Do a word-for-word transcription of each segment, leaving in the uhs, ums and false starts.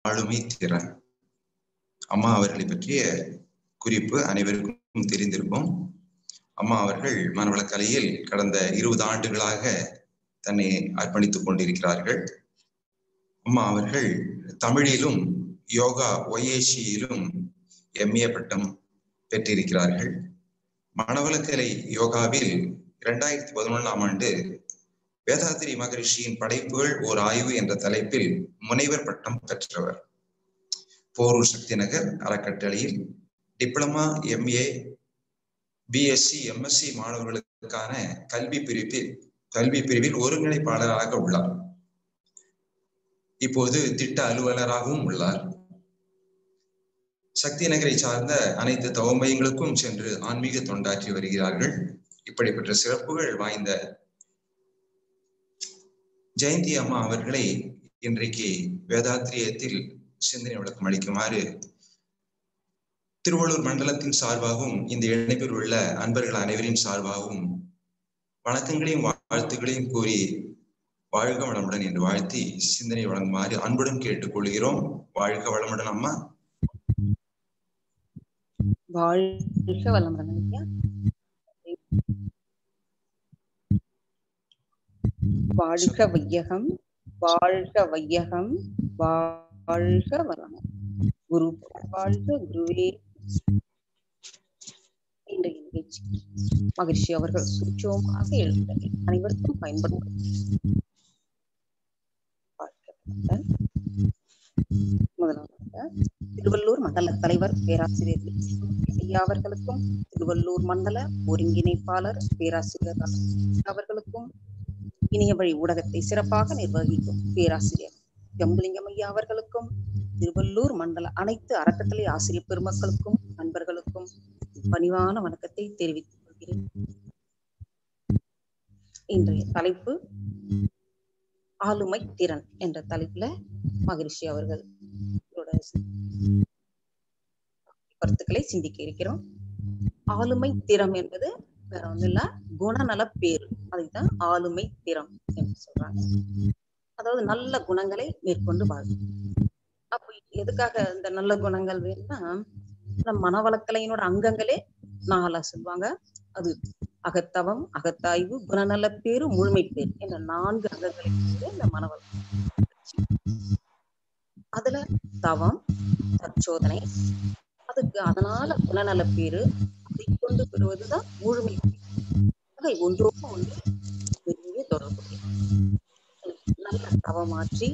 ஆளுமை திறன். அம்மா அவர்களை பற்றிய குறிப்பு அனைவருக்கும் தெரிந்திருக்கும். அம்மா அவர்கள் மனவளக்கலையில் கடந்த இருபது ஆண்டுகளாக தன்னை அர்ப்பணித்துக் கொண்டிருக்கிறார்கள். அம்மா அவர்கள் தமிழிலும் யோகா ஒய்ஏசியிலும் எம்ஏ பட்டம் பெற்றிருக்கிறார்கள். மனவளக்கலை யோகாவில் இரண்டாயிரத்தி பதினொன்றாம் ஆண்டு வேதாத்திரி மகரிஷியின் படைப்புகள் ஓர் ஆய்வு என்ற தலைப்பில் முனைவர் பட்டம் பெற்றவர். போரூர் சக்தி நகர் அறக்கட்டளையில் டிப்ளமா, எம்ஏ, பிஎஸ்சி, எம்எஸ்சி மாணவர்களுக்கான கல்வி பிரிவில் கல்வி பிரிவில் ஒருங்கிணைப்பாளராக உள்ளார். இப்போது திட்ட அலுவலராகவும் உள்ளார். சக்தி நகரை சார்ந்த அனைத்து தவமையங்களுக்கும் சென்று ஆன்மீக தொண்டாற்றி வருகிறார்கள். இப்படிப்பட்ட சிறப்புகள் வாய்ந்த ஜெயந்தி அம்மா அவர்களை இன்றைக்கு வேதாத்திரியத்தில் சிந்தனை விளக்கம் அளிக்குமாறு திருவள்ளூர் மண்டலத்தின் சார்பாகவும் இந்த இணைப்பில் உள்ள அன்பர்கள் அனைவரின் சார்பாகவும் வணக்கங்களையும் வாழ்த்துக்களையும் கூறி வாழ்க வளமுடன் என்று வாழ்த்தி சிந்தனை வழங்குமாறு அன்புடன் கேட்டுக்கொள்கிறோம். வாழ்க வளமுடன் அம்மா. வாழ்க வளமுடன் ஐயா. வாழ்க வையகம், வாழ்க வையகம், வாழ்க வளம். குரு வாழ்க, குருவே. இன்றைய நிகழ்ச்சி மகிழ்ச்சி அவர்கள் சுற்றமாக எழுதுகிறார். அனைவருக்கும் பயன்படும். முதலாவதாக திருவள்ளூர் மண்டல தலைவர் பேராசிரியர் ஐயா அவர்களுக்கும், திருவள்ளூர் மண்டல ஒருங்கிணைப்பாளர் பேராசிரியர் அவர்களுக்கும், இணைய வழி ஊடகத்தை சிறப்பாக நிர்வகிக்கும் பேராசிரியர் ஜம்புலிங்கம் ஐயா அவர்களுக்கும், திருவள்ளூர் மண்டல அனைத்து அறக்கட்டளை ஆசிரியர் பெருமக்களுக்கும் நண்பர்களுக்கும் பணிவான வணக்கத்தை தெரிவித்துக் கொள்கிறேன். இன்றைய தலைப்பு ஆளுமை திறன் என்ற தலைப்புல மகிழ்ச்சி அவர்கள் கருத்துக்களை சிந்திக்க இருக்கிறோம். ஆளுமை திறம் என்பது வேற ஒன்றும் இல்ல, குணநல பேரு. அதுதான் ஆளுமை திறம் என்று சொல்றாங்க. அதாவது நல்ல குணங்களை மேற்கொண்டு வாழும். அப்ப எதுக்காக இந்த நல்ல குணங்கள் வேணும்னா, நம் மனவளக்கலையினோட அங்கங்களே நாலா சொல்லுவாங்க. அது அகத்தவம், அகத்தாய்வு, குணநல பேரு, முழுமை பேரு என்ற நான்கு அங்கங்களை இந்த மனவளம். அதுல தவம், தற்சோதனை, அதுக்கு அதனால குணநல பேரு, அதை கொண்டு பெறுவதுதான் முழுமை பேரு. ஒன்றோடு ஒன்று பெரிய தொடர்புடைய நல்ல தவமாற்றி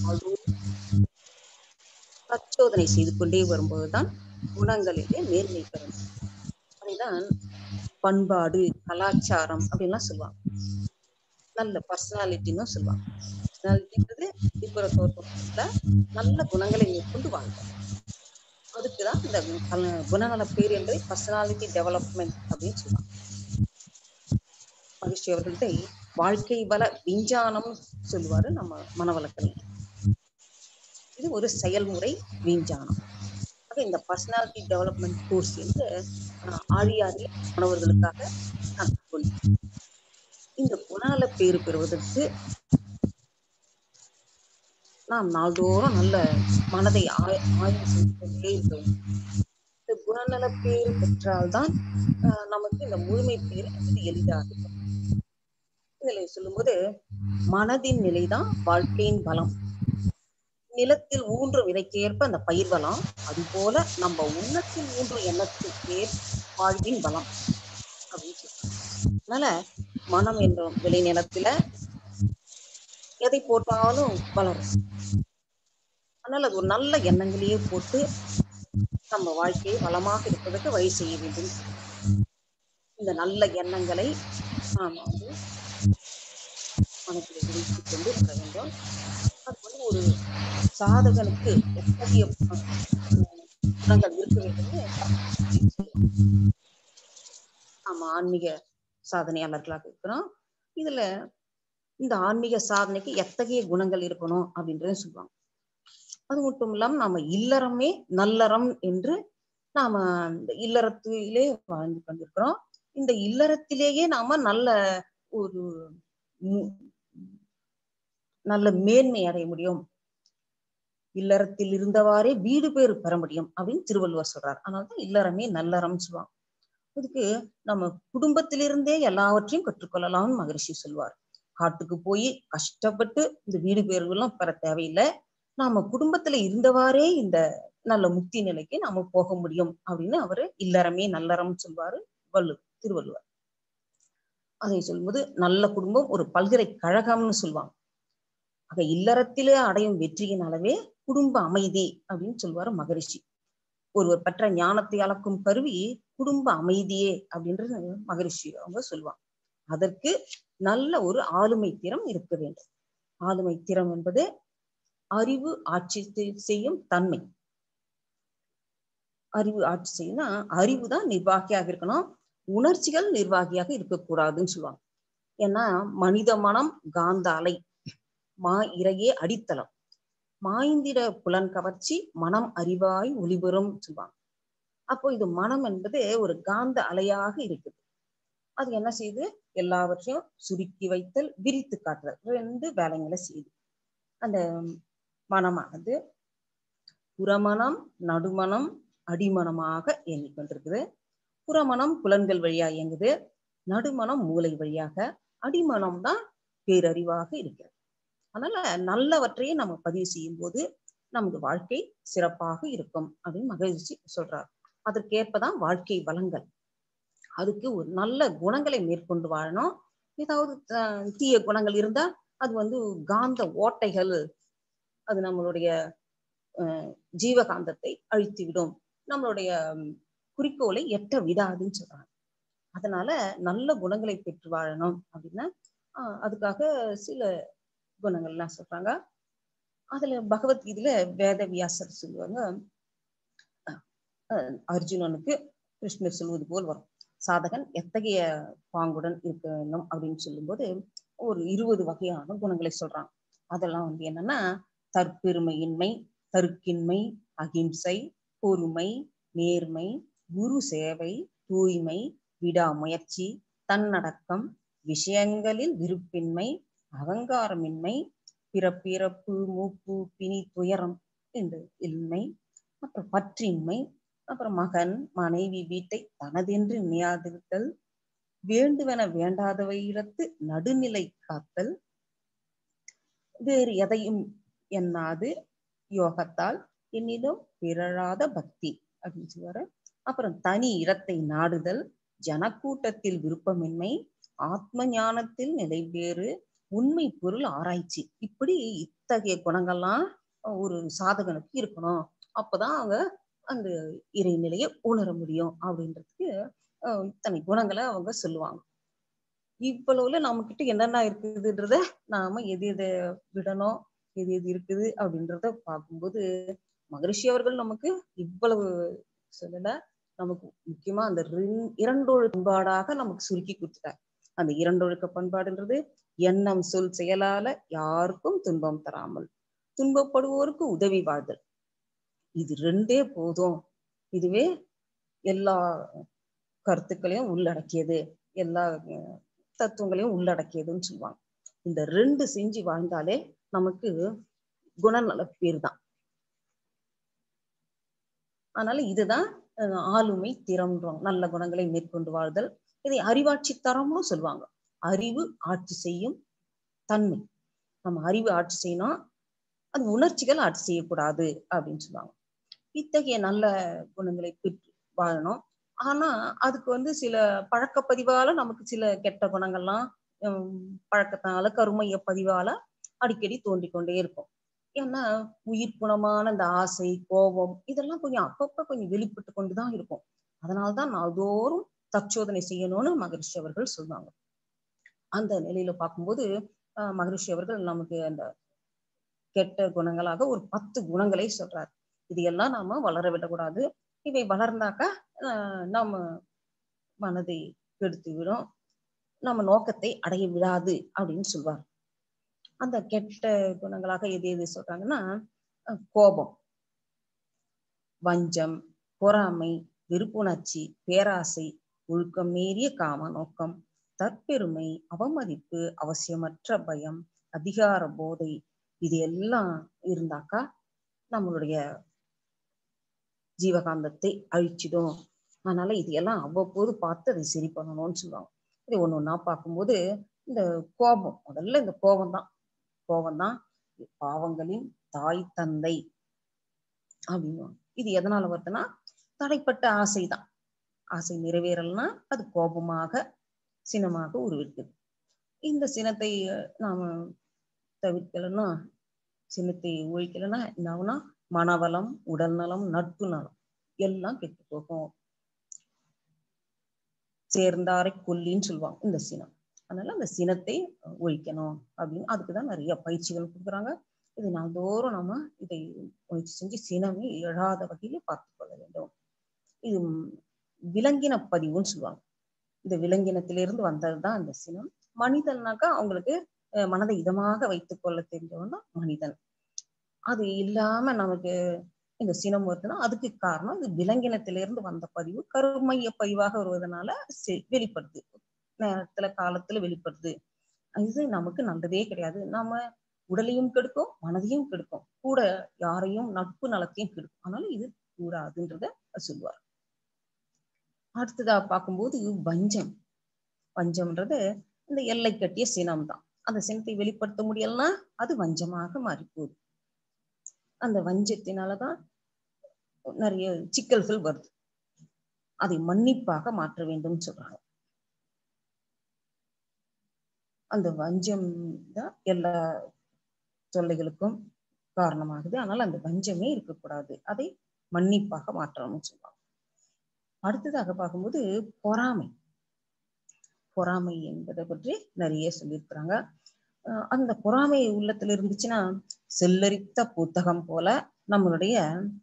தற்சோதனை செய்து கொண்டே வரும்போதுதான் குணங்களிலே நேர்மை பெறும். அதுதான் பண்பாடு, கலாச்சாரம் அப்படின்லாம் சொல்லுவாங்க. நல்ல பர்சனாலிட்டின்னு சொல்லுவாங்க. பர்சனாலிட்டின்றது வெளிப்புற தோற்றத்துல நல்ல குணங்களை மேற்கொண்டு வாழ்வோம். அதுக்குதான் இந்த குணநல பேர் என்பதை பர்சனாலிட்டி டெவலப்மெண்ட் அப்படின்னு சொல்லுவாங்க. மகிழ்ச்சி அவர்கள்ட்ட வாழ்க்கை வள விஞ்ஞானம் சொல்லுவாரு நம்ம மனவளக்கலை. இது ஒரு செயல்முறை விஞ்ஞானம். இந்த பர்சனாலிட்டி டெவலப்மெண்ட் கோர்ஸ் என்று ஆழியாரிய மாணவர்களுக்காக நான் கொள்கிறேன். இந்த குணநல பேறு பெறுவதற்கு நாம் நாள்தோறும் நல்ல மனதை ஆய்வு செய்து கொண்டே இருக்கிறோம். இந்த குணநல பேறு பெற்றால்தான் நமக்கு இந்த முழுமை பேறு என்பது எளிதாக இருக்கும். இதுல சொல்லும்போது மனதின் நிலைதான் வாழ்க்கையின் பலம். நிலத்தில் ஊன்று விதைக்கேற்ப அந்த பயிர் பலம், அது போல நம்ம உள்ளத்தில் ஊன்று எண்ணத்துக்கு வாழ்வின் பலம் அப்படின்னு சொல்றாங்க. அதனால மனம் என்ற விளை நிலத்துல எதை போட்டாலும் வளரும். அதனால அது ஒரு நல்ல எண்ணங்களையே போட்டு நம்ம வாழ்க்கையை வளமாக இருப்பதற்கு வழி செய்ய வேண்டும். இந்த நல்ல எண்ணங்களை நாம வந்து மனத்தில் விழித்துக் கொண்டு வர வேண்டும். அது வந்து ஒரு சாதகனுக்கு எத்தகைய குணங்கள் இருக்க வேண்டும். ஆமா, ஆன்மீக சாதனையாளர்களாக இருக்கிறோம். இதுல இந்த ஆன்மீக சாதனைக்கு எத்தகைய குணங்கள் இருக்கணும் அப்படின்றத சொல்லுவாங்க. அது மட்டும் இல்லாம நாம இல்லறமே நல்லறம் என்று நாம இந்த இல்லறத்திலே வாழ்ந்து கொண்டிருக்கிறோம். இந்த இல்லறத்திலேயே நாம நல்ல ஒரு நல்ல மேன்மை அடைய முடியும். இல்லறத்தில் இருந்தவாறே வீடு பேறு பெற முடியும் அப்படின்னு திருவள்ளுவர் சொல்றாரு. அதனாலதான் இல்லறமே நல்லறம் சொல்லுவாங்க. அதுக்கு நம்ம குடும்பத்திலிருந்தே எல்லாவற்றையும் கற்றுக்கொள்ளலாம்னு மகரிஷி சொல்லுவார். காட்டுக்கு போய் கஷ்டப்பட்டு இந்த வீடு பேறு எல்லாம் பெற தேவையில்லை, நாம குடும்பத்துல இருந்தவாறே இந்த நல்ல முக்தி நிலைக்கு நாம போக முடியும் அப்படின்னு அவரு இல்லறமே நல்லறம் சொல்வாரு வள்ளு திருவள்ளுவர். அதை சொல்லும்போது நல்ல குடும்பம் ஒரு பல்கலைக்கழகம்னு சொல்லுவாங்க. ஆக இல்லறத்திலே அடையும் வெற்றியின் அளவே குடும்ப அமைதி அப்படின்னு சொல்லுவாரு மகரிஷி. ஒருவர் பெற்ற ஞானத்தை அளக்கும் கருவி குடும்ப அமைதியே அப்படின்றது மகரிஷி அவங்க சொல்லுவாங்க. அதற்கு நல்ல ஒரு ஆளுமை திறம் இருக்க வேண்டும். ஆளுமை திறம் என்பது அறிவு ஆட்சி செய்யும் தன்மை. அறிவு ஆட்சி செய்யணும்னா அறிவு தான் நிர்வாகியாக இருக்கணும், உணர்ச்சிகள் நிர்வாகியாக இருக்கக்கூடாதுன்னு சொல்லுவாங்க. ஏன்னா மனித மனம் காந்த அலை, மா இறையே அடித்தளம், மாய்ந்திட புலன் கவர்ச்சி மனம் அறிவாய் ஒளிபெறும் சொல்லுவாங்க. அப்போ இது மனம் என்பது ஒரு காந்த அலையாக இருக்குது. அது என்ன செய்யுது? எல்லாவற்றையும் சுருக்கி வைத்தல், விரித்து காட்டுதல், ரெண்டு வேலைங்களை செய்யுது. அந்த மனமானது புறமணம் நடுமணம் அடிமனமாக இயங்கிக் கொண்டிருக்குது. புறமணம் புலன்கள் வழியா இயங்குது, நடுமணம் மூளை வழியாக, அடிமனம் தான் பேரறிவாக இருக்கிறது. அதனால நல்லவற்றையே நம்ம பதிவு செய்யும் போது நமது வாழ்க்கை சிறப்பாக இருக்கும் அப்படின்னு மகிழ்ச்சி சொல்றார். அதற்கேற்பதான் வாழ்க்கை வளங்கள். அதுக்கு ஒரு நல்ல குணங்களை மேற்கொண்டு வாழணும். ஏதாவது தீய குணங்கள் இருந்தா அது வந்து காந்த ஓட்டைகள், அது நம்மளுடைய அஹ் ஜீவகாந்தத்தை அழித்து விடும், நம்மளுடைய குறிக்கோளை எட்ட விடாதுன்னு சொல்றாங்க. அதனால நல்ல குணங்களை பெற்று வாழணும் அப்படின்னா ஆஹ் அதுக்காக சில குணங்கள்லாம் சொல்றாங்க. அதுல பகவத்கீதையில வேத வியாசர் சொல்லுவாங்க, அர்ஜுனனுக்கு கிருஷ்ணர் சொல்வது போல் வரும், சாதகன் எத்தகைய பாங்குடன் இருக்க வேண்டும் அப்படின்னு சொல்லும்போது ஒரு இருபது வகையான குணங்களை சொல்றாங்க. அதெல்லாம் வந்து என்னன்னா தற்பெருமையின்மை, தருக்கின்மை, அகிம்சை, பொறுமை, நேர்மை, குரு சேவை, தூய்மை, விடாமுயற்சி, தன்னடக்கம், விஷயங்களில் விருப்பின்மை, அகங்காரமின்மை, பிறப்பிறப்பு மூப்பு பிணி துயரம் என்று இன்மை, அப்புறம் பற்றின்மை, அப்புறம் மகன் மனைவி வீட்டை தனதென்று நினையாதிருத்தல், வேண்டுவென வேண்டாதவையிடத்து நடுநிலை காத்தல், வேறு எதையும் எண்ணாது யோகத்தால் என்னிடம் பிறழாத பக்தி அப்படின்னு சொல்லுவாரு. அப்புறம் தனி இடத்தை நாடுதல், ஜனக்கூட்டத்தில் விருப்பமின்மை, ஆத்ம ஞானத்தில் நிலைவேறு, உண்மை பொருள் ஆராய்ச்சி. இப்படி இத்தகைய குணங்கள்லாம் ஒரு சாதகனுக்கு இருக்கணும். அப்பதான் அவங்க அந்த இறைநிலையை உணர முடியும் அப்படின்றதுக்கு அஹ் இத்தனை குணங்களை அவங்க சொல்லுவாங்க. இவ்வளவுல நம்ம கிட்ட என்னென்ன இருக்குதுன்றத நாம எது எதை விடணும், எது எது இருக்குது அப்படின்றத பார்க்கும்போது மகரிஷி அவர்கள் நமக்கு இவ்வளவு சொல்லல, நமக்கு முக்கியமா அந்த இரண்டொழு பண்பாடாக நமக்கு சுருக்கி கொடுத்துட்டார். அந்த இரண்டொழுக்க பண்பாடுன்றது எண்ணம் சொல் செயலால யாருக்கும் துன்பம் தராமல் துன்பப்படுவோருக்கு உதவி வாழ்தல், இது ரெண்டே போதும். இதுவே எல்லா கருத்துக்களையும் உள்ளடக்கியது, எல்லா தத்துவங்களையும் உள்ளடக்கியதுன்னு சொல்லுவாங்க. இந்த ரெண்டு செஞ்சு வாழ்ந்தாலே நமக்கு குணநல பேர் தான். அதனால இதுதான் ஆளுமை திறம்ன்றோம், நல்ல குணங்களை மேற்கொண்டு வாழ்தல். இதை அறிவாட்சி தரம்னு சொல்லுவாங்க. அறிவு ஆட்சி செய்யும் தன்மை. நம்ம அறிவு ஆட்சி செய்யணும், அது உணர்ச்சிகள் ஆட்சி செய்யக்கூடாது அப்படின்னு சொல்லுவாங்க. இத்தகைய நல்ல குணங்களை பெற்று வாழணும். ஆனா அதுக்கு வந்து சில பழக்க பதிவால நமக்கு சில கெட்ட குணங்கள்லாம் பழக்கத்தினால கருமைய பதிவால அடிக்கடி தோண்டிக்கொண்டே இருக்கும். ஏன்னா உயிர் குணமான இந்த ஆசை, கோபம் இதெல்லாம் கொஞ்சம் அப்பப்ப கொஞ்சம் வெளிப்பட்டு கொண்டுதான் இருக்கும். அதனால்தான் நாள்தோறும் தற்சோதனை செய்யணும்னு மகரிஷி அவர்கள் சொல்லுவாங்க. அந்த நிலையில பார்க்கும்போது அஹ் மகரிஷி அவர்கள் நமக்கு அந்த கெட்ட குணங்களாக ஒரு பத்து குணங்களை சொல்றாரு. இதையெல்லாம் நாம வளர விடக்கூடாது. இவை வளர்ந்தாக்கா அஹ் நம்ம மனதை கெடுத்து விடும், நம்ம நோக்கத்தை அடைய விடாது அப்படின்னு சொல்லுவார். அந்த கெட்ட குணங்களாக எது எது சொல்றாங்கன்னா கோபம், வஞ்சம், பொறாமை, வெறுப்புணர்ச்சி, பேராசை, ஒழுக்கம் மீறிய காம நோக்கம், தற்பெருமை, அவமதிப்பு, அவசியமற்ற பயம், அதிகார போதை, இது எல்லாம் இருந்தாக்கா நம்மளுடைய ஜீவகாந்தத்தை அழிச்சிடும். அதனால இது எல்லாம் அவ்வப்போது பார்த்து அதை சரி பண்ணணும்னு சொல்லுவாங்க. இது ஒண்ணு ஒண்ணா பார்க்கும்போது இந்த கோபம், முதல்ல இந்த கோபம் தான் கோபம் தான் பாவங்களின் தாய் தந்தை அப்படின்னு. இது எதனால வருதுன்னா தடைப்பட்ட ஆசைதான். ஆசை நிறைவேறலைன்னா அது கோபமாக சினமாக உருவெடுக்குது. இந்த சினத்தை நாம தவிர்க்கலைன்னா, சினத்தை ஒழிக்கலைன்னா என்ன ஆகும்னா மனவளம், உடல் நலம், நட்பு நலம் எல்லாம் கெட்டு போகும். சேர்ந்தாரை கொல்லின்னு சொல்லுவாங்க இந்த சினம். அதனால அந்த சினத்தை ஒழிக்கணும் அப்படின்னு அதுக்குதான் நிறைய பயிற்சிகள் கொடுக்குறாங்க. இது நாள்தோறும் நம்ம இதை முயற்சி செஞ்சு சினமே எழாத வகையில பார்த்து கொள்ள வேண்டும். இது விலங்கின பதிவுன்னு சொல்லுவாங்க. இந்த விலங்கினத்திலிருந்து வந்ததுதான் இந்த சினம். மனிதன்னாக்கா அவங்களுக்கு மனதை இதமாக வைத்துக் கொள்ள தெரிஞ்சவன் தான் மனிதன். அது இல்லாம நமக்கு இந்த சினம் வருதுன்னா அதுக்கு காரணம் இது விலங்கினத்திலிருந்து வந்த பதிவு கருமைய பதிவாக வருவதனால வெளிப்படுது, நேரத்துல காலத்துல வெளிப்படுது. இது நமக்கு நல்லதே கிடையாது. நம்ம உடலையும் கெடுக்கும், மனதையும் கெடுக்கும், கூட யாரையும் நட்பு நலத்தையும் கெடுக்கும். அதனால இது கூடாதுன்றத சொல்லுவார். அடுத்ததா பார்க்கும்போது வஞ்சம். வஞ்சம்ன்றது இந்த எல்லை கட்டிய சினம் தான். அந்த சினத்தை வெளிப்படுத்த முடியலன்னா அது வஞ்சமாக மாறி போகுது. அந்த வஞ்சத்தினாலதான் நிறைய சிக்கல்கள் வருது. அதை மன்னிப்பாக மாற்ற வேண்டும் சொல்றாங்க. அந்த வஞ்சம் தான் எல்லா தொல்லைகளுக்கும் காரணமாகுது. அதனால அந்த வஞ்சமே இருக்கக்கூடாது, அதை மன்னிப்பாக மாற்றணும்னு சொல்லுவாங்க. அடுத்ததாக பார்க்கும்போது பொறாமை. பொறாமை என்பதை பற்றி நிறைய சொல்லியிருக்கிறாங்க. அந்த பொறாமை உள்ளத்துல இருந்துச்சுன்னா செல்லரித்த புத்தகம் போல நம்மளுடைய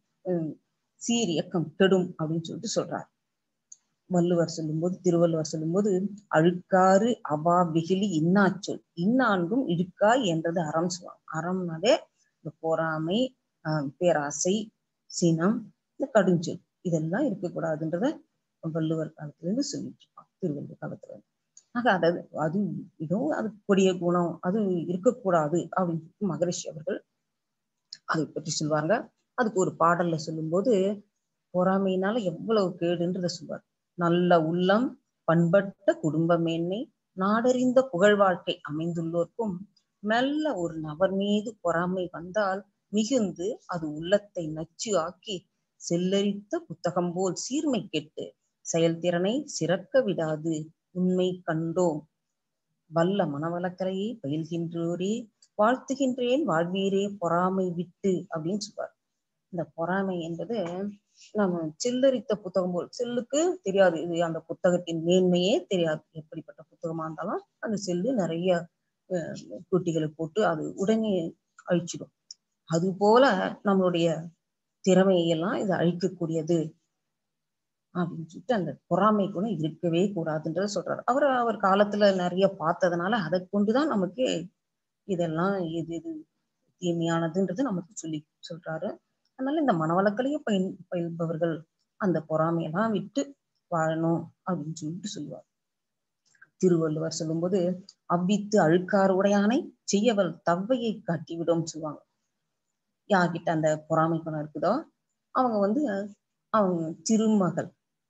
சீரியக்கம் கெடும் அப்படின்னு சொல்லிட்டு சொல்றாரு வள்ளுவர் சொல்லும்போது. திருவள்ளுவர் சொல்லும்போது அழுக்காறு அவா வெகுளி இன்னாச்சொல் இன்னான்கும் இழுக்காய் என்றது அறம் சொல்லுவாங்க. அறம்னாலே இந்த பொறாமை, ஆஹ் பேராசை, சினம், இந்த கடுஞ்சொல் இதெல்லாம் இருக்கக்கூடாதுன்றத வள்ளுவர் காலத்துல இருந்து சொல்லிட்டு இருப்பான், திருவள்ளுவர் காலத்துல இருந்து. ஆக அதாவது அது இதுவும் அது கொடிய குணம், அது இருக்கக்கூடாது அப்படின்னு மகரிஷி அவர்கள் அதை பற்றி சொல்லுவாங்க. அதுக்கு ஒரு பாடல்ல சொல்லும்போது பொறாமையினால எவ்வளவு கேடுன்றத சொல்வார். நல்ல உள்ளம், பண்பட்ட குடும்ப மேன்மை, நாடறிந்த புகழ் வாழ்க்கை அமைந்துள்ளோர்க்கும் மெல்ல ஒரு நபர் மீது பொறாமை வந்தால் மிகுந்து அது உள்ளத்தை நச்சு ஆக்கி செல்லரித்த புத்தகம் போல் சீர்மை கெட்டு செயல்திறனை சிறக்க விடாது உண்மை கண்டோம். வல்ல மனவளக்கலையை பயில்கின்றோரே வாழ்த்துகின்றேன் வாழ்வீரே பொறாமை விட்டு அப்படின்னு சொல்வார். இந்த பொறாமை என்பது நம்ம செல்லரித்த புத்தகம் போல், செல்லுக்கு தெரியாது இது அந்த புத்தகத்தின் மேன்மையே தெரியாது. எப்படிப்பட்ட புத்தகமா இருந்தாலும் அந்த செல்லு நிறைய குட்டிகளை போட்டு அது உடனே அழிச்சிடும். அது போல நம்மளுடைய திறமையெல்லாம் இது அழிக்கக்கூடியது அப்படின்னு சொல்லிட்டு அந்த பொறாமை குணம் இருக்கவே கூடாதுன்றத சொல்றாரு. அவர் அவர் காலத்துல நிறைய பார்த்ததுனால அதை கொண்டுதான் நமக்கு இதெல்லாம் எது எது தீமையானதுன்றது நமக்கு சொல்லி சொல்றாரு. அதனால இந்த மனவளக்கலையை பயின் பயில்பவர்கள் அந்த பொறாமையெல்லாம் விட்டு வாழணும் அப்படின்னு சொல்லிட்டு சொல்லுவார். திருவள்ளுவர் சொல்லும்போது அவ்வித்து அழுக்காறு உடையானை செய்யவள் தவ்வையை காட்டிவிடும் சொல்லுவாங்க. யார்கிட்ட அந்த பொறாமை குணம் இருக்குதோ அவங்க வந்து அவங்க திருமகள்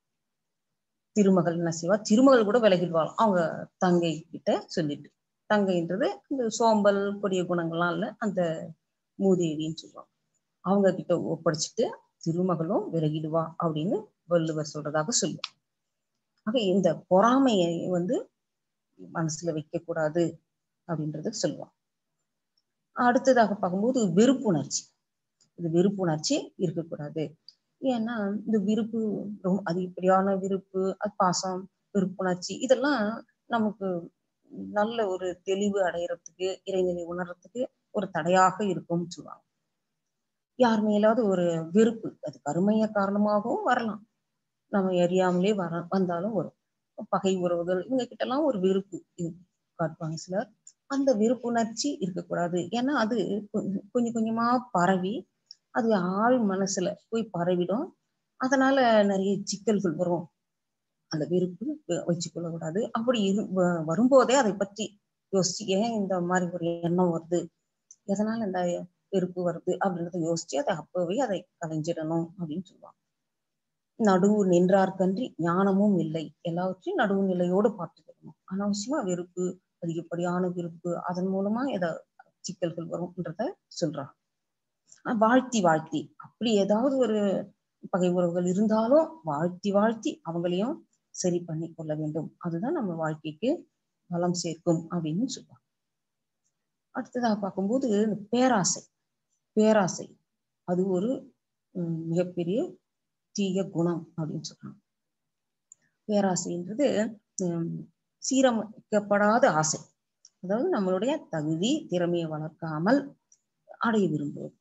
திருமகள் என்ன செய்வா, திருமகள் கூட விலகிடுவாள் அவங்க தங்கை கிட்ட சொல்லிட்டு. தங்கைன்றது இந்த சோம்பல் கொடிய குணங்கள்லாம் இல்ல, அந்த மூதேவின்னு சொல்லுவாங்க. அவங்க கிட்ட ஒப்படைச்சிட்டு திருமகளும் விலகிடுவா அப்படின்னு வள்ளுவர் சொல்றதாக சொல்லுவாங்க. ஆக இந்த பொறாமையை வந்து மனசுல வைக்க கூடாது அப்படின்றத சொல்லுவாங்க. அடுத்ததாக பார்க்கும்போது வெறுப்புணர்ச்சி. இது வெறுப்புணர்ச்சி இருக்கக்கூடாது. ஏன்னா இந்த விருப்பு ரொம்ப அதிகப்படியான விருப்பு, பாசம், வெறுப்புணர்ச்சி இதெல்லாம் நமக்கு நல்ல ஒரு தெளிவு அடையறதுக்கு, இறைநிலை உணர்றதுக்கு ஒரு தடையாக இருக்கும்னு சொல்லுவாங்க. யார் மேலாவது ஒரு வெறுப்பு, அது கருமைய காரணமாகவும் வரலாம், நம்ம அறியாமலே வர வந்தாலும் வரும். பகை உறவுகள் இவங்க கிட்ட எல்லாம் ஒரு வெறுப்பு காட்டுவாங்க சிலர். அந்த வெறுப்புணர்ச்சி இருக்கக்கூடாது. ஏன்னா அது கொஞ்சம் கொஞ்சமா பரவி அது ஆள் மனசுல போய் பரவிடும். அதனால நிறைய சிக்கல்கள் வரும். அந்த வெறுப்பு வச்சுக்கொள்ள கூடாது. அப்படி இரு வரும்போதே அதை பற்றி யோசிச்சு ஏன் இந்த மாதிரி ஒரு எண்ணம் வருது, எதனால இந்த வெறுப்பு வருது அப்படின்றத யோசிச்சு அதை அப்பவே அதை கலைஞ்சிடணும் அப்படின்னு சொல்லுவாங்க. நடுவு நின்றார்கன்றி ஞானமும் இல்லை. எல்லாவற்றையும் நடுவு நிலையோடு பார்த்துக்கணும். அனாவசியமா வெறுப்பு, அதிகப்படியான வெறுப்பு, அதன் மூலமா ஏதாவது சிக்கல்கள் வரும்ன்றத சொல்றாங்க. வாழ்த்தி வாழ்த்தி அப்படி ஏதாவது ஒரு பகை உறவுகள் இருந்தாலும் வாழ்த்தி வாழ்த்தி அவங்களையும் சரி பண்ணி கொள்ள வேண்டும். அதுதான் நம்ம வாழ்க்கைக்கு பலம் சேர்க்கும் அப்படின்னு சொல்லுவாங்க. அடுத்ததாக பார்க்கும்போது பேராசை பேராசை அது ஒரு மிகப்பெரிய தீய குணம் அப்படின்னு சொல்றாங்க. பேராசைன்றது சீரமைக்கப்படாத ஆசை. அதாவது நம்மளுடைய தகுதி திறமையை வளர்க்காமல் அடைய விரும்புவது.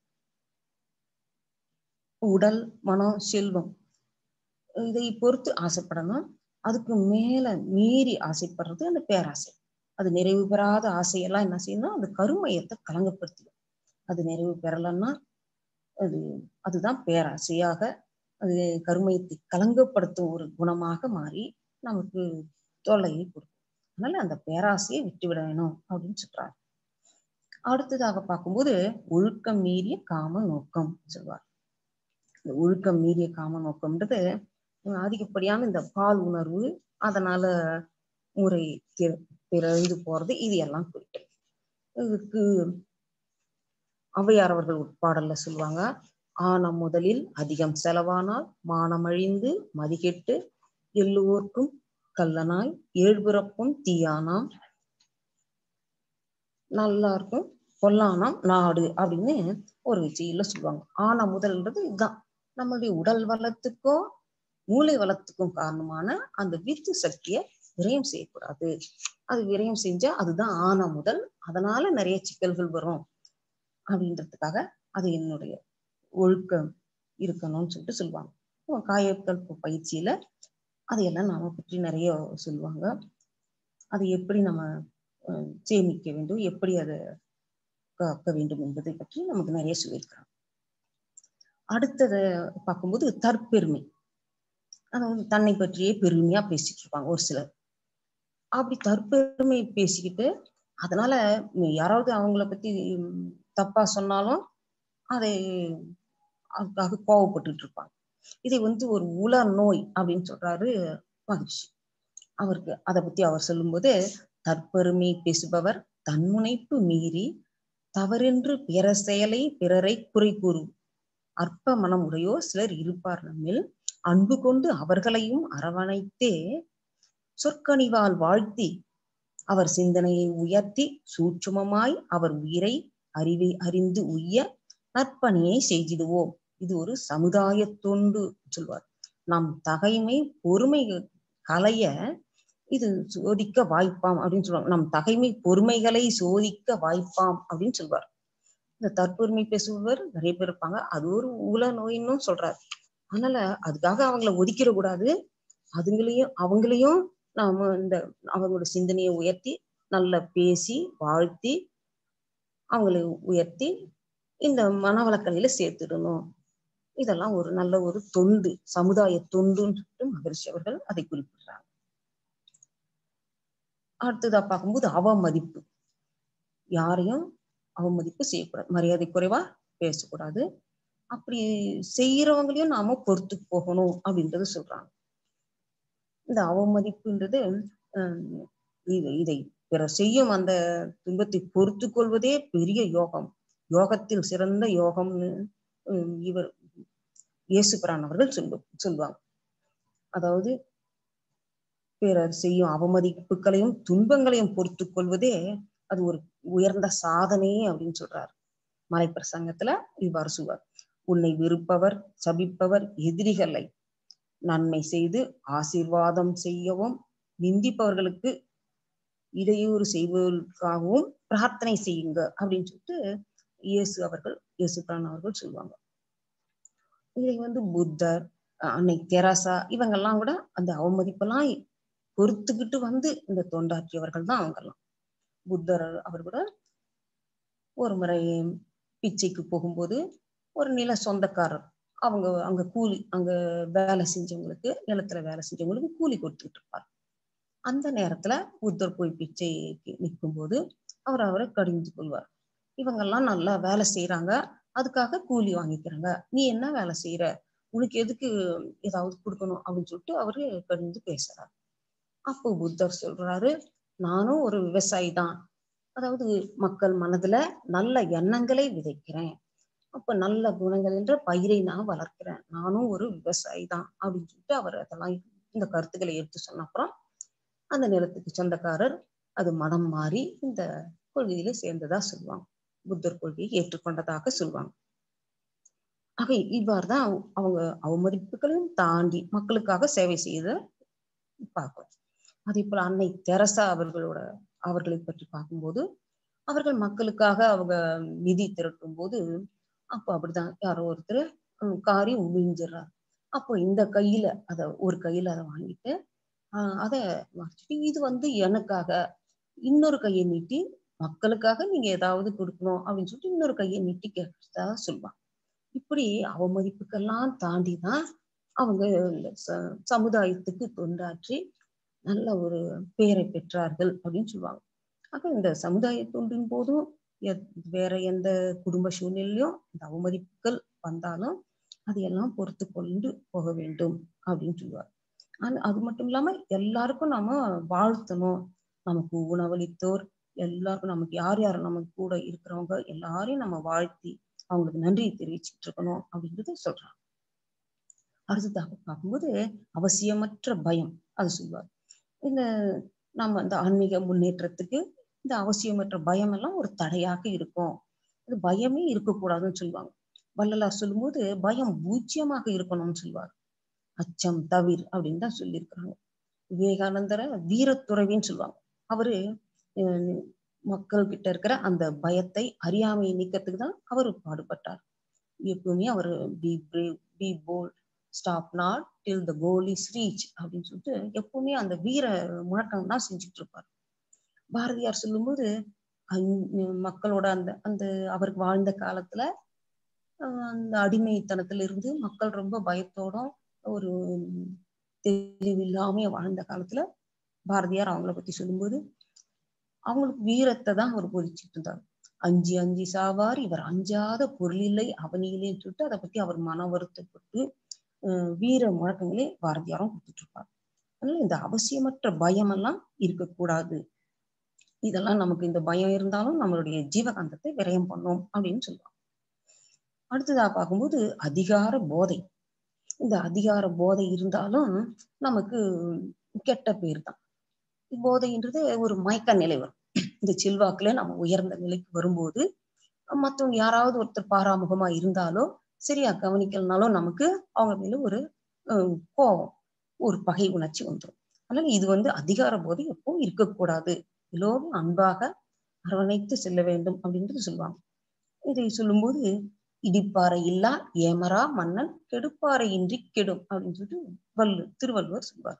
உடல், மனம், செல்வம் இதை பொறுத்து ஆசைப்படணும். அதுக்கு மேல மீறி ஆசைப்படுறது அந்த பேராசை. அது நிறைவு பெறாத ஆசையெல்லாம் என்ன செய்யணும், அந்த கருமையத்தை கலங்கப்படுத்திடும். அது நிறைவு பெறலன்னா அது அதுதான் பேராசையாக அது கருமையத்தை கலங்கப்படுத்தும் ஒரு குணமாக மாறி நமக்கு தொல்லையை கொடுக்கும். அதனால அந்த பேராசையை விட்டுவிட வேணும் அப்படின்னு சொல்றாரு. அடுத்ததாக பார்க்கும்போது ஒழுக்கம் மீறிய காம நோக்கம் சொல்வார். இந்த ஒழுக்கம் மீறிய காம நோக்கம்ன்றது அதிகப்படியான இந்த பால் உணர்வு, அதனால முறை பிறந்து போறது, இது எல்லாம் குறிக்கும். இதுக்கு ஔவையார் அவர்கள் உட்பாடல்ல சொல்லுவாங்க, ஆனம் முதலில் அதிகம் செலவானால் மானம் அழிந்து மதிகெட்டு எல்லோருக்கும் கல்லனாய் ஏழ்பிறப்பும் தீயானாம் நல்லா இருக்கும் பொல்லானாம் நாடு அப்படின்னு ஒரு விஷயம்ல சொல்லுவாங்க. ஆன முதல்ன்றது இதுதான், நம்மளுடைய உடல் வளத்துக்கும் மூளை வளத்துக்கும் காரணமான அந்த வித்து சக்தியை விரயம் செய்யக்கூடாது. அது விரயம் செஞ்சா அதுதான் ஆன முதல். அதனால நிறைய சிக்கல்கள் வரும் அப்படின்றதுக்காக அது என்னுடைய ஒழுக்கம் இருக்கணும்னு சொல்லிட்டு சொல்லுவாங்க. காயக்கல்ப பயிற்சியில அதையெல்லாம் நாம பற்றி நிறைய சொல்லுவாங்க. அதை எப்படி நம்ம சேமிக்க வேண்டும், எப்படி அதை காக்க வேண்டும் என்பதை பற்றி நமக்கு நிறைய சொல்லியிருக்கிறாங்க. அடுத்ததை பார்க்கும்போது தற்பெருமை. அதாவது தன்னை பற்றியே பெருமையா பேசிட்டு இருப்பாங்க ஒரு சிலர். அப்படி தற்பெருமை பேசிக்கிட்டு அதனால யாராவது அவங்கள பத்தி தப்பா சொன்னாலும் அதை அதுக்காக கோவப்பட்டுட்டு இருப்பாங்க. இதை வந்து ஒரு உல நோய் அப்படின்னு சொல்றாரு மகிழ்ச்சி. அவருக்கு அதை பத்தி அவர் சொல்லும்போது, தற்பெருமை பேசுபவர் தன்முனைப்பு மீறி தவறென்று பிற செயலை பிறரை குறை கூறும் அற்ப மனம் உடையோ சிலர் இருப்பார் நம்மில், அன்பு கொண்டு அவர்களையும் அரவணைத்தே சொற்கனிவால் வாழ்த்தி அவர் சிந்தனையை உயர்த்தி சூட்சுமமாய் அவர் உயிரை அறிவை அறிந்து உய்ய நற்பணியை செய்திடுவோம். இது ஒரு சமுதாய தொண்டு சொல்வார். நம் தகைமை பொறுமை கலைய இது சோதிக்க வாய்ப்பாம் அப்படின்னு சொல்லுவாங்க. நம் தகைமை பொறுமைகளை சோதிக்க வாய்ப்பாம் அப்படின்னு சொல்வார். இந்த தற்பெருமை பேசுபவர் நிறைய பேர் இருப்பாங்க. அது ஒரு உல நோயின்னு சொல்றாரு. அதனால அதுக்காக அவங்கள ஒதுக்கிட கூடாது. அதுங்களையும் அவங்களையும் நாம இந்த அவங்களோட சிந்தனையை உயர்த்தி நல்லா பேசி வாழ்த்தி அவங்களை உயர்த்தி இந்த மனவளக்கலையில சேர்த்துடணும். இதெல்லாம் ஒரு நல்ல ஒரு தொண்டு, சமுதாய தொண்டுன்னு சொல்லிட்டு மகரிஷி அவர்கள் அதை குறிப்பிடுறாங்க. அடுத்ததா பார்க்கும்போது அவமதிப்பு. யாரையும் அவமதிப்பு செய்யக்கூடாது, மரியாதை குறைவா பேசக்கூடாது. அப்படி செய்யறவங்களையும் நாம பொறுத்து போகணும் அப்படின்றது சொல்றாங்க. இந்த அவமதிப்புன்றது அஹ் இதை பிறர் செய்யும் அந்த துன்பத்தை பொறுத்து கொள்வதே பெரிய யோகம். யோகத்தில் சிறந்த யோகம்னு இவர் இயேசுபிரான் அவர்கள் சொல்லு சொல்லுவாங்க. அதாவது பிறர் செய்யும் அவமதிப்புகளையும் துன்பங்களையும் பொறுத்து கொள்வதே அது ஒரு உயர்ந்த சாதனை அப்படின்னு சொல்றாரு. மலைப்பிரசங்கத்துல இவ்வாறு சொல்வார், உன்னை வெறுப்பவர் சபிப்பவர் எதிரிகளை நன்மை செய்து ஆசீர்வாதம் செய்யவும் நிந்திப்பவர்களுக்கு இடையூறு செய்வதற்காகவும் பிரார்த்தனை செய்யுங்க அப்படின்னு சொல்லிட்டு இயேசு அவர்கள் இயேசுபிரான் அவர்கள் சொல்லுவாங்க. இதை வந்து புத்தர், அன்னை தெரசா இவங்கெல்லாம் கூட அந்த அவமதிப்பெல்லாம் பொறுத்துக்கிட்டு வந்து இந்த தொண்டாற்றியவர்கள் தான் அவங்கெல்லாம். புத்தர் அவர் கூட ஒரு முறை பிச்சைக்கு போகும்போது ஒரு நில சொந்தக்காரர் அவங்க அங்க கூலி அங்க வேலை செஞ்சவங்களுக்கு நிலத்துல வேலை செஞ்சவங்களுக்கு கூலி கொடுத்துக்கிட்டு இருப்பார். அந்த நேரத்துல புத்தர் போய் பிச்சைக்கு நிற்கும் போது அவர் அவரை கடிந்து கொள்வார். இவங்கெல்லாம் நல்லா வேலை செய்யறாங்க, அதுக்காக கூலி வாங்கிக்கிறாங்க. நீ என்ன வேலை செய்யற? உனக்கு எதுக்கு ஏதாவது கொடுக்கணும் அப்படின்னு சொல்லிட்டு அவரு கடிந்து பேசுறாரு. அப்போ புத்தர் சொல்றாரு, நானும் ஒரு விவசாயி தான். அதாவது மக்கள் மனதுல நல்ல எண்ணங்களை விதைக்கிறேன். அப்ப நல்ல குணங்கள் என்ற பயிரை நான் வளர்க்கிறேன். நானும் ஒரு விவசாயி தான் அப்படின்னு சொல்லிட்டு அவர் அதெல்லாம் இந்த கருத்துக்களை எடுத்து சொன்ன அப்புறம் அந்த நிலத்துக்கு சொந்தக்காரர் அது மனம் மாறி இந்த கொள்கையில சேர்ந்ததா சொல்லுவாங்க. புத்தர் கொள்கையை ஏற்றுக்கொண்டதாக சொல்லுவாங்க. ஆக இவ்வாறு தான் அவங்க அவமதிப்புகளையும் தாண்டி மக்களுக்காக சேவை செய்த பார்க்கிறோம். அதே போல அன்னை தெரசா அவர்களோட அவர்களை பற்றி பார்க்கும்போது அவர்கள் மக்களுக்காக அவங்க நிதி திரட்டும் போது அப்போ அப்படிதான் யாரோ ஒருத்தர் காரி உமிழ்ஞ்சிடுறாரு. அப்போ இந்த கையில அத ஒரு கையில அதை வாங்கிட்டு ஆஹ் அதை வாங்கிட்டு இது வந்து எனக்காக, இன்னொரு கையை நீட்டி மக்களுக்காக நீங்க ஏதாவது கொடுக்கணும் அப்படின்னு சொல்லிட்டு இன்னொரு கையை நீட்டி கேட்டதா சொல்லுவாங்க. இப்படி அவமதிப்புக்கெல்லாம் தாண்டிதான் அவங்க சமுதாயத்துக்கு தொண்டாற்றி நல்ல ஒரு பெயரை பெற்றார்கள் அப்படின்னு சொல்லுவாங்க. ஆக இந்த சமுதாய தொண்டின் போதும் வேற எந்த குடும்ப சூழ்நிலையும் இந்த அவமதிப்புகள் வந்தாலும் அதையெல்லாம் பொறுத்து கொண்டு போக வேண்டும் அப்படின்னு சொல்லுவார். அது மட்டும் இல்லாம எல்லாருக்கும் நாம வாழ்த்தணும். நமக்கு உணவளித்தோர் எல்லாருக்கும், நமக்கு யார் யார் நமக்கு கூட இருக்கிறவங்க எல்லாரையும் நம்ம வாழ்த்தி அவங்களுக்கு நன்றி தெரிவிச்சுட்டு இருக்கணும் அப்படின்றத சொல்றாங்க. அடுத்ததாக பார்க்கும்போது அவசியமற்ற பயம் அது சொல்லுவார். இந்த நம்ம இந்த ஆன்மீக முன்னேற்றத்துக்கு இந்த அவசியமற்ற பயம் எல்லாம் ஒரு தடையாக இருக்கும். இது பயமே இருக்கக்கூடாதுன்னு சொல்லுவாங்க. வள்ளலார் சொல்லும்போது பயம் பூஜ்யமாக இருக்கணும்னு சொல்லுவார். அச்சம் தவிர் அப்படின்னு தான் சொல்லியிருக்கிறாங்க. விவேகானந்தரை வீரத்துறவின்னு சொல்லுவாங்க. அவரு மக்கள் கிட்ட இருக்கிற அந்த பயத்தை, அறியாமையை நீக்கிறதுக்கு தான் அவரு பாடுபட்டார். எப்பவுமே அவரு be brave, be bold, stop not till the goal is reach அப்படின்னு சொல்லிட்டு எப்பவுமே அந்த வீர முழக்கம் தான் செஞ்சுட்டு இருப்பார். பாரதியார் சொல்லும்போது மக்களோட அந்த அந்த அவருக்கு வாழ்ந்த காலத்துல அந்த அடிமைத்தனத்துல இருந்து மக்கள் ரொம்ப பயத்தோட ஒரு தெளிவில்லாம வாழ்ந்த காலத்துல பாரதியார் அவங்கள பத்தி சொல்லும்போது அவங்களுக்கு வீரத்தை தான் அவர் போதிச்சுட்டு இருந்தார். அஞ்சு அஞ்சு சாவார் இவர் அஞ்சாத பொருளில்லை அவனியிலேன்னு சொல்லிட்டு அதை பத்தி அவர் மன வருத்தப்பட்டு அஹ் வீர முழக்கங்களே பாரதியாரும் கொடுத்துட்டு இருப்பார். அதனால இந்த அவசியமற்ற பயம் எல்லாம் இருக்கக்கூடாது. இதெல்லாம் நமக்கு இந்த பயம் இருந்தாலும் நம்மளுடைய ஜீவகாந்தத்தை விரயம் பண்ணும் அப்படின்னு சொல்லுவாங்க. அடுத்ததா பார்க்கும்போது அதிகார போதை. இந்த அதிகார போதை இருந்தாலும் நமக்கு கெட்ட பேர் தான். போதைன்றது ஒரு மயக்க நிலை வரும். இந்த செல்வாக்குல நம்ம உயர்ந்த நிலைக்கு வரும்போது மற்றவங்க யாராவது ஒருத்தர் பாராமுகமா இருந்தாலோ சரியா கவனிக்கலனாலும் நமக்கு அவங்க மேல ஒரு அஹ் கோபம், ஒரு பகை உணர்ச்சி வந்துடும். அதனால இது வந்து அதிகார போதை எப்பவும் இருக்கக்கூடாது. எல்லோரும் அன்பாக அரவணைத்து செல்ல வேண்டும் அப்படின்றது சொல்லுவாங்க. இதை சொல்லும்போது இடிப்பாறை இல்லா ஏமரா மன்னன் கெடுப்பாறை இன்றி கெடும் அப்படின்னு சொல்லிட்டு வல்லு திருவள்ளுவர் சொல்வார்.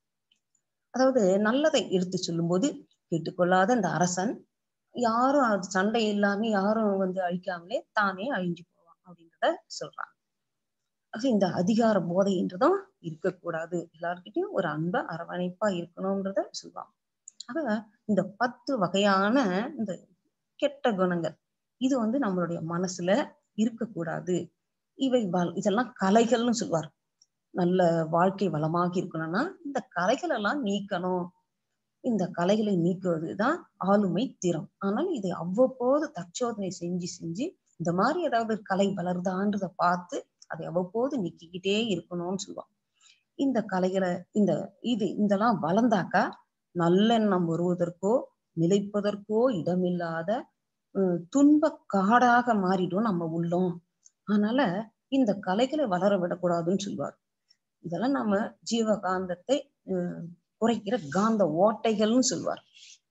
அதாவது நல்லதை எடுத்து சொல்லும்போது கேட்டுக்கொள்ளாத இந்த அரசன் யாரும் அது சண்டை இல்லாம யாரும் வந்து அழிக்காமலே தானே அழிஞ்சு போவான் அப்படின்றத சொல்றாங்க. ஆக இந்த அதிகார போதைன்றதும் இருக்கக்கூடாது. எல்லார்கிட்டையும் ஒரு அன்ப அரவணைப்பா இருக்கணும்ன்றத சொல்லுவாங்க. ஆக இந்த பத்து வகையான இந்த கெட்ட குணங்கள் இது வந்து நம்மளுடைய மனசுல இருக்கக்கூடாது. இவை இதெல்லாம் கலைகள்னு சொல்லுவார். நல்ல வாழ்க்கை வளமாக இருக்கணும்னா இந்த கலைகள் எல்லாம் நீக்கணும். இந்த கலைகளை நீக்குவதுதான் ஆளுமை திறம். ஆனால் இதை அவ்வப்போது தற்சோதனை செஞ்சு செஞ்சு இந்த மாதிரி ஏதாவது கலை வளருதான்றத பார்த்து அதை அவ்வப்போது நீக்கிக்கிட்டே இருக்கணும்னு சொல்லுவாங்க. இந்த கலைகளை இந்த இது இதெல்லாம் வளர்ந்தாக்கா நல்லெண்ணம் வருவதற்கோ நிலைப்பதற்கோ இடமில்லாத துன்ப காடாக மாறிடும் நம்ம உள்ளம். அதனால இந்த கலைகளை வளர விடக்கூடாதுன்னு சொல்லுவார். இதெல்லாம் நம்ம ஜீவகாந்தத்தை அஹ் குறைக்கிற காந்த ஓட்டைகள்னு சொல்லுவார்.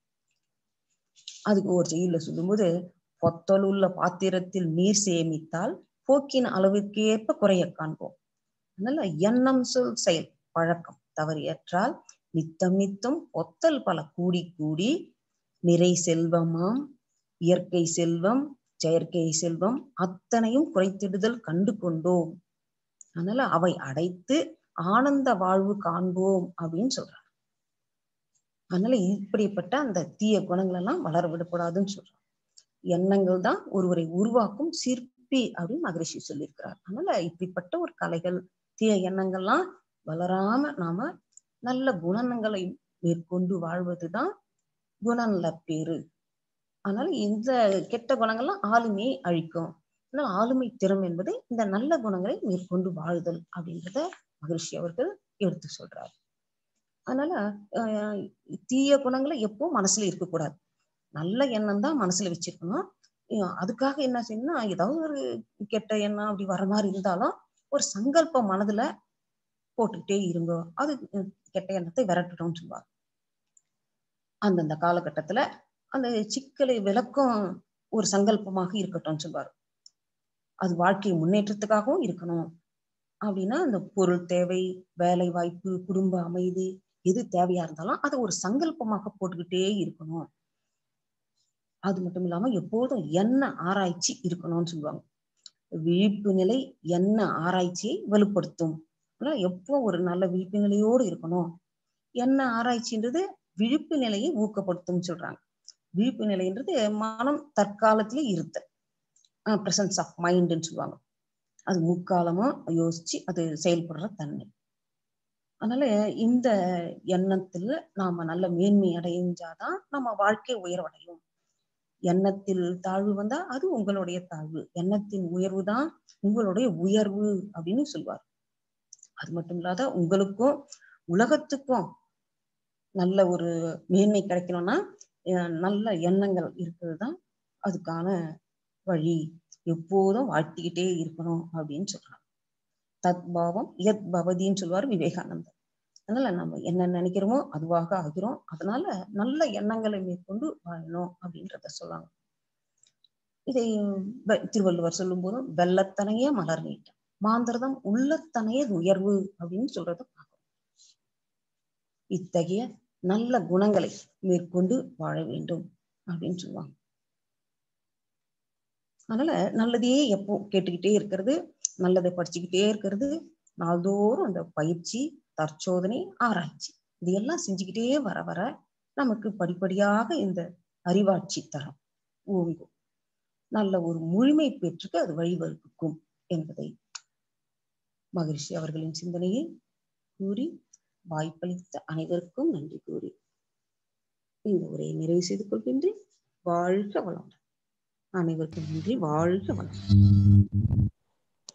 அதுக்கு ஒரு செய்யுள்ள சொல்லும்போது பொத்தல் உள்ள பாத்திரத்தில் நீர் சேமித்தால் போக்கின் அளவுக்கேற்ப குறைய காண்போம். அதனால எண்ணம் சொல் செயல் பழக்கம் தவறியற்றால் நித்தம் நித்தம் பொத்தல் பல கூடி கூடி நிறை செல்வமாம் இயற்கை செல்வம் செயற்கை செல்வம் அத்தனையும் குறைத்திடுதல் கண்டு கொண்டோம். அதனால அவை அடைத்து ஆனந்த வாழ்வு காண்போம் அப்படின்னு சொல்றாங்க. அதனால இப்படிப்பட்ட அந்த தீய குணங்கள் எல்லாம் வளர விடக்கூடாதுன்னு சொல்றாங்க. எண்ணங்கள் தான் ஒருவரை உருவாக்கும் சிற்பி அப்படின்னு மகரிஷி சொல்லியிருக்கிறார். அதனால இப்படிப்பட்ட ஒரு கலைகள், தீய எண்ணங்கள்லாம் வளராம நாம நல்ல குணங்களை மேற்கொண்டு வாழ்வதுதான் குணநலப்பேறு. அதனால இந்த கெட்ட குணங்கள்லாம் ஆளுமையை அழிக்கும். அதனால ஆளுமை திறம் என்பது இந்த நல்ல குணங்களை மேற்கொண்டு வாழ்தல் அப்படின்றத மகரிஷி அவர்கள் எடுத்து சொல்றாரு. அதனால அஹ் தீய குணங்களை எப்போ மனசுல இருக்கக்கூடாது. நல்ல எண்ணம் தான் மனசுல வச்சிருக்கணும். அஹ் அதுக்காக என்ன செய்யணும்னா, ஏதாவது ஒரு கெட்ட எண்ணம் அப்படி வர மாதிரி இருந்தாலும் ஒரு சங்கல்பம் மனதுல போட்டுக்கிட்டே இருங்கோ. அது கெட்ட எண்ணத்தை விரட்டணும்னு சொல்லுவாங்க. அந்தந்த காலகட்டத்துல அந்த சிக்கலை விளக்கும் ஒரு சங்கல்பமாக இருக்கட்டும்னு சொல்வார். அது வாழ்க்கை முன்னேற்றத்துக்காகவும் இருக்கணும். அப்படின்னா அந்த பொருள் தேவை, வேலை வாய்ப்பு, குடும்ப அமைதி எது தேவையா இருந்தாலும் அதை ஒரு சங்கல்பமாக போட்டுக்கிட்டே இருக்கணும். அது மட்டும் இல்லாம எப்போதும் எண்ண ஆராய்ச்சி இருக்கணும்னு சொல்லுவாங்க. விழிப்பு நிலை எண்ண ஆராய்ச்சியை வலுப்படுத்தும். எப்போ ஒரு நல்ல விழிப்பு நிலையோடு இருக்கணும். எண்ண ஆராய்ச்சின்றது விழிப்பு நிலையை ஊக்கப்படுத்தும் சொல்றாங்க. விழிப்பு நிலைன்றது மனம் தற்காலத்திலே இருத்தல், பிரசன்ஸ் ஆஃப் மைண்ட்னு சொல்லுவாங்க. அது முக்காலமும் யோசிச்சு அது செயல்படுற தன்மை. அதனால இந்த எண்ணத்தில் நாம நல்ல மேன்மை அடைஞ்சாதான் நம்ம வாழ்க்கை உயர்வடையும். எண்ணத்தில் தாழ்வு வந்தா அது உங்களுடைய தாழ்வு, எண்ணத்தின் உயர்வு தான் உங்களுடைய உயர்வு அப்படின்னு சொல்லுவார். அது மட்டும் இல்லாத உங்களுக்கும் உலகத்துக்கும் நல்ல ஒரு மேன்மை கிடைக்கணும்னா நல்ல எண்ணங்கள் இருக்கிறது தான் அதுக்கான வழி. எப்போதும் வாழ்த்திக்கிட்டே இருக்கணும் அப்படின்னு சொல்றாங்க. தத்பாவம் யத் பவதின்னு சொல்லுவாரு விவேகானந்தர். அதனால நம்ம என்ன நினைக்கிறோமோ அதுவாக ஆகிறோம். அதனால நல்ல எண்ணங்களை மேற்கொண்டு வாழணும் அப்படின்றத சொல்லாங்க. இதை திருவள்ளுவர் சொல்லும் போதும் வெள்ளத்தனையே மலர் நீட்டம் மாந்தர்தம் உள்ளத்தனையே உயர்வு அப்படின்னு சொல்றத பார்க்கணும். இத்தகைய நல்ல குணங்களை மேற்கொண்டு வாழ வேண்டும் அப்படின்னு சொல்லுவாங்க. அதனால நல்லதையே எப்போ கேட்டுக்கிட்டே இருக்கிறது, நல்லதை படிச்சுக்கிட்டே இருக்கிறது, நாள்தோறும் அந்த பயிற்சி, தற்சோதனை, ஆராய்ச்சி இதையெல்லாம் செஞ்சுக்கிட்டே வர வர நமக்கு படிப்படியாக இந்த அறிவாட்சி தரம் ஓங்கும். நல்ல ஒரு முழுமை பெற்றுக்கு அது வழிவகுக்கும் என்பதை மகரிஷி அவர்களின் சிந்தனையை கூறி வாய்ப்பளித்த அனைவருக்கும் நன்றி கூறி இந்த உரையை நிறைவு செய்து கொள்கின்றேன். வாழ்க வளம். அனைவருக்கும் நன்றி. வாழ்க வளம்.